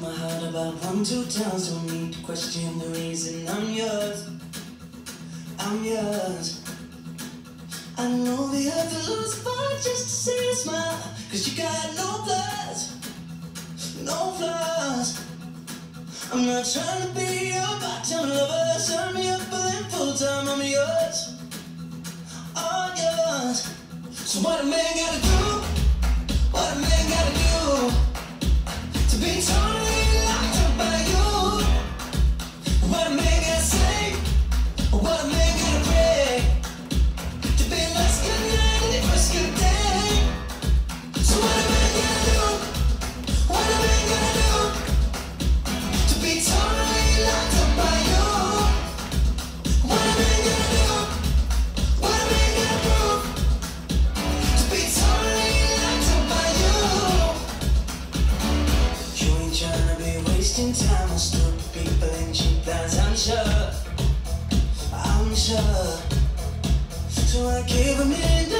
my heart about 1-2 times. Don't need to question the reason I'm yours. I'm yours. I know the earth will lose fight just to see you smile, 'cause you got no flaws, no flaws. I'm not trying to be your part-time lover. Sign me up for them full-time. I'm yours, all yours. So what a man gotta do, what a man gotta do to be totally locked up by you? What a man gotta say, what a man gotta pray to be less good night and first good day. So what a man gotta do, what a man gotta do to be totally locked up by you? What a man gotta do, what a man gotta prove to be totally locked up by you? You ain't trying to be wasting time on stupid people and cheap lies, I'm sure, I'm sure. So I gave a million